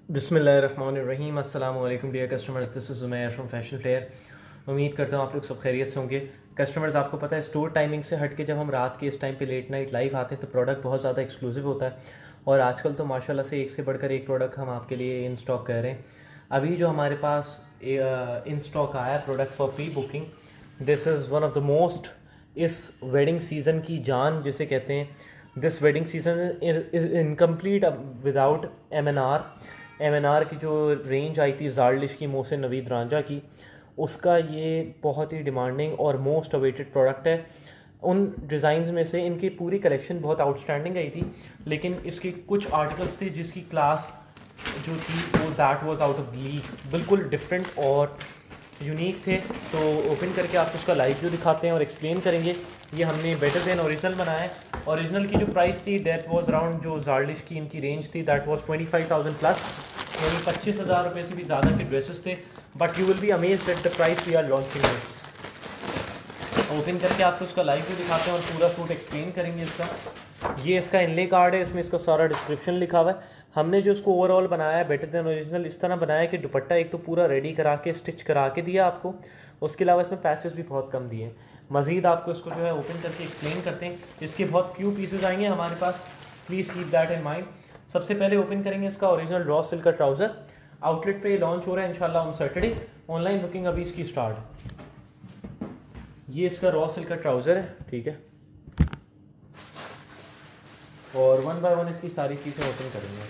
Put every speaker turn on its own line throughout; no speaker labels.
बिस्मिल्लाहिर्रहमानिर्रहीम। अस्सलाम वालेकुम dear customers, this is Umair from Fashion Flair. उम्मीद करता हूँ आप लोग सब खैरियत से होंगे। कस्टमर्स, आपको पता है स्टोर टाइमिंग से हट के जब हम रात के इस टाइम पे लेट नाइट लाइव आते हैं तो प्रोडक्ट बहुत ज़्यादा एक्सक्लूसिव होता है, और आजकल तो माशाल्लाह से एक से बढ़कर एक प्रोडक्ट हम आपके लिए इन स्टॉक कर रहे हैं। अभी जो हमारे पास इन स्टॉक आया product for pre booking, this is one of the most, इस वेडिंग सीज़न की जान जिसे कहते हैं। This wedding season is incomplete without M N R की जो रेंज आई थी जारलिश की, मोहसिन नवीद रांझा की, उसका ये बहुत ही डिमांडिंग और मोस्ट अवेटेड प्रोडक्ट है। उन डिज़ाइंस में से इनकी पूरी कलेक्शन बहुत आउटस्टैंडिंग आई थी, लेकिन इसके कुछ आर्टिकल्स थे जिसकी क्लास जो थी वो that was out of league, बिल्कुल डिफरेंट और यूनिक थे। तो ओपन करके आपको उसका लाइव व्यू दिखाते हैं और एक्सप्लेन करेंगे। ये हमने बेटर देन ओरिजिनल बनाया है। ओरिजिनल की जो प्राइस थी दैट वाज अराउंड, जो जारलिश की इनकी रेंज थी दैट वाज 25,000 प्लस, यानी 25,000 रुपये से भी ज़्यादा के ड्रेसेस थे। But you will be amazed at the price we are launching it. Open करके आपको इसका लाइव व्यू दिखाते हैं और पूरा सूट एक्सप्लेन करेंगे इसका। ये इसका इनले कार्ड है, इसमें इसका सारा डिस्क्रिप्शन लिखा हुआ है। हमने जो इसको ओवरऑल बनाया है बेटर देन ओरिजिनल इस तरह बनाया है कि दुपट्टा एक तो पूरा रेडी करा के स्टिच करा के दिया आपको, उसके अलावा इसमें पैचेस भी बहुत कम दिए हैं। मज़ीद आपको इसको जो है ओपन करके एक्सप्लेन करते हैं। इसके बहुत फ्यू पीसेज आएंगे हमारे पास, please keep that in mind. सबसे पहले ओपन करेंगे इसका ओरिजिनल रॉ सिल्क का ट्राउज़र। आउटलेट पे लॉन्च हो रहा है इंशाल्लाह ऑन सैटरडे। ऑनलाइन बुकिंग अभी इसकी स्टार्ट। ये इसका रॉ सिल्क का ट्राउज़र है, ठीक है, और वन बाय वन इसकी सारी चीज़ें ओपन करेंगे।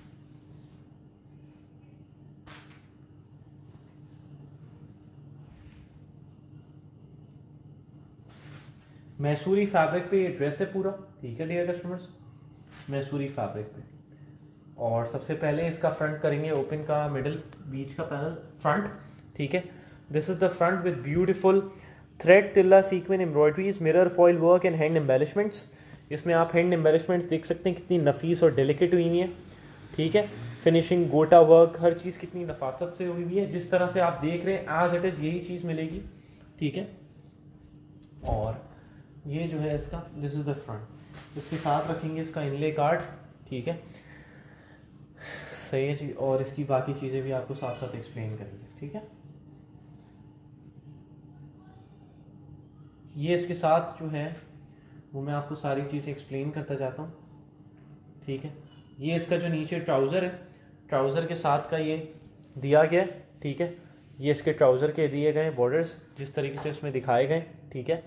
मैसूरी फैब्रिक पे ये ड्रेस है पूरा, ठीक है डियर कस्टमर्स, मैसूरी फैब्रिक पे। और सबसे पहले इसका फ्रंट करेंगे ओपन का, मिडिल बीच का पैनल फ्रंट, ठीक है। This is the front with beautiful thread तिल्ला sequence embroideries, mirror foil work and hand embellishments. इसमें आप हैंड एम्बेलिशमेंट्स देख सकते हैं कितनी नफीस और डेलिकेट हुई है, ठीक है। फिनिशिंग, गोटा वर्क, हर चीज़ कितनी नफासत से हुई है। जिस तरह से आप देख रहे हैं एज इट इज़ यही चीज़ मिलेगी, ठीक है। और ये जो है इसका, दिस इज़ द फ्रंट। इसके साथ रखेंगे इसका इनले कार्ड, ठीक है, सही है जी। और इसकी बाकी चीज़ें भी आपको साथ साथ एक्सप्लेन करेंगे, ठीक है। ये इसके साथ जो है वो मैं आपको सारी चीज़ें एक्सप्लेन करता जाता हूँ, ठीक है। ये इसका जो नीचे ट्राउज़र है, ट्राउज़र के साथ का ये दिया गया है, ठीक है। ये इसके ट्राउज़र के दिए गए बॉर्डर्स जिस तरीके से इसमें दिखाए गए, ठीक है।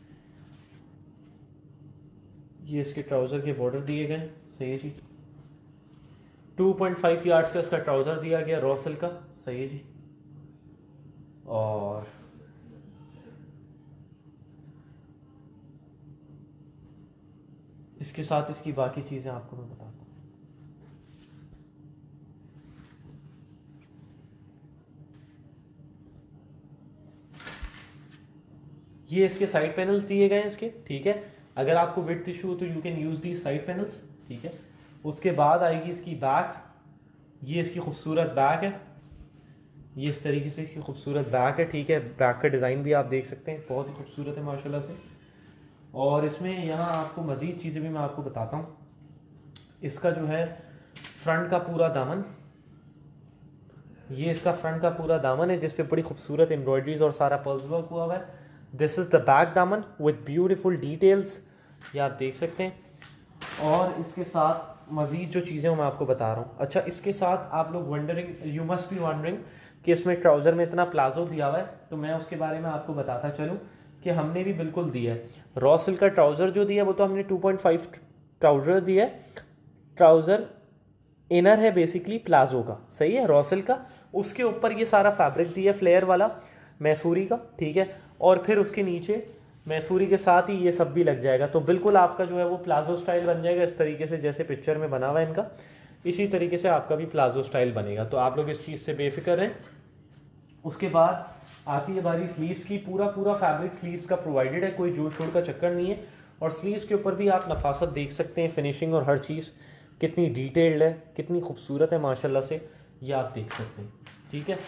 ये इसके ट्राउज़र के बॉर्डर दिए गए, सही है जी। 2.5 यार्ड्स का इसका ट्राउज़र दिया गया रॉ सिल्क का, सही है जी। और इसके साथ इसकी बाकी चीज़ें आपको मैं बताता हूँ। ये इसके साइड पैनल्स दिए गए हैं इसके, ठीक है। अगर आपको विड्थ इशू हो तो you can use the side panels, ठीक है। उसके बाद आएगी इसकी बैक। ये इसकी खूबसूरत बैक है, ये इस तरीके से इसकी खूबसूरत बैक है, ठीक है। बैक का डिज़ाइन भी आप देख सकते हैं, बहुत ही खूबसूरत है माशाल्लाह से। और इसमें यहाँ आपको मज़ीद चीज़ें भी मैं आपको बताता हूँ। इसका जो है फ्रंट का पूरा दामन, ये इसका फ्रंट का पूरा दामन है जिस पे बड़ी खूबसूरत एम्ब्रॉयडरीज और सारा पर्ल्स वर्क हुआ हुआ है। दिस इज़ द बैक दामन विद ब्यूटीफुल डिटेल्स, ये आप देख सकते हैं। और इसके साथ मज़ीद जो चीज़ें मैं आपको बता रहा हूँ। अच्छा, इसके साथ आप लोग wondering, you must be wondering कि इसमें ट्राउज़र में इतना प्लाजो दिया हुआ है, तो मैं उसके बारे में आपको बताता चलूँ कि हमने भी बिल्कुल दिया है। रॉ सिल्क का ट्राउज़र जो दिया वो तो हमने 2.5 ट्राउज़र दिया है। ट्राउज़र इनर है बेसिकली प्लाजो का, सही है, रॉ सिल्क का। उसके ऊपर ये सारा फैब्रिक दिया फ्लेयर वाला मैसूरी का, ठीक है। और फिर उसके नीचे मैसूरी के साथ ही ये सब भी लग जाएगा, तो बिल्कुल आपका जो है वो प्लाजो स्टाइल बन जाएगा इस तरीके से जैसे पिक्चर में बना हुआ है इनका। इसी तरीके से आपका भी प्लाजो स्टाइल बनेगा, तो आप लोग इस चीज़ से बेफिक्र हैं। उसके बाद आती है बारी स्लीव्स की। पूरा पूरा फैब्रिक स्लीव्स का प्रोवाइडेड है, कोई जोड़ शोड़ का चक्कर नहीं है। और स्लीव्स के ऊपर भी आप नफासत देख सकते हैं, फिनिशिंग और हर चीज़ कितनी डिटेल्ड है, कितनी खूबसूरत है माशाल्लाह से, ये आप देख सकते हैं, ठीक है।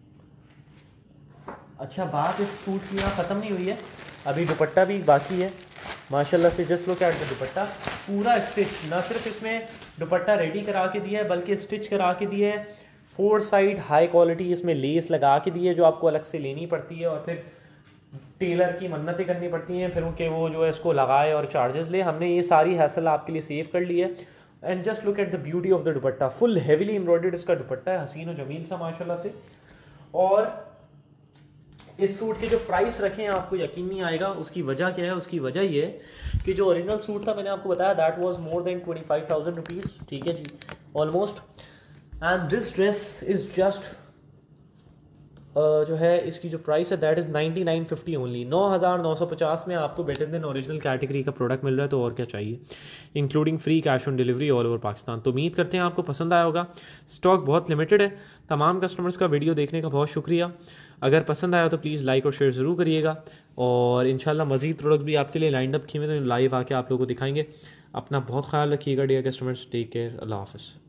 अच्छा, बात इस सूट की यहाँ ख़त्म नहीं हुई है, अभी दुपट्टा भी बाकी है। माशाल्लाह से just look at the dupatta, पूरा स्टिच, ना सिर्फ इसमें दुपट्टा रेडी करा के दिया है बल्कि स्टिच करा के दिया है, 4 साइड हाई क्वालिटी इसमें लेस लगा के दी है जो आपको अलग से लेनी पड़ती है और फिर टेलर की मन्नतें करनी पड़ती हैं फिर उनके वो जो है इसको लगाए और चार्जेस ले। हमने ये सारी हैसल आपके लिए सेव कर ली है। And just look at the beauty of the dupatta, full heavily embroidered इसका दुपट्टा है, हसीन और जमील सा माशाल्लाह से। और इस सूट के जो प्राइस रखे हैं आपको यकीन नहीं आएगा। उसकी वजह क्या है? उसकी वजह ये है कि जो ओरिजिनल सूट था मैंने आपको बताया that was more than 25,000 rupees, ठीक है जी, almost. And this dress is just जो है इसकी जो प्राइस है दैट इज़ 9950 ओनली। 9,950 में आपको बेटर देन ओरिजिनल कैटेगरी का प्रोडक्ट मिल रहा है, तो और क्या चाहिए, including free cash on delivery all over Pakistan. तो उम्मीद करते हैं आपको पसंद आया होगा। स्टॉक बहुत लिमिटेड है। तमाम कस्टमर्स का वीडियो देखने का बहुत शुक्रिया। अगर पसंद आया तो प्लीज़ लाइक और शेयर ज़रूर करिएगा और इंशाल्लाह मज़ीद प्रोडक्ट भी आपके लिए लाइंड अप किए हुए तो लाइव आके आप लोगों को दिखाएंगे। अपना बहुत ख्याल रखिएगा डियर कस्टमर्स, टेक केयर, अल्लाह हाफ़िज़।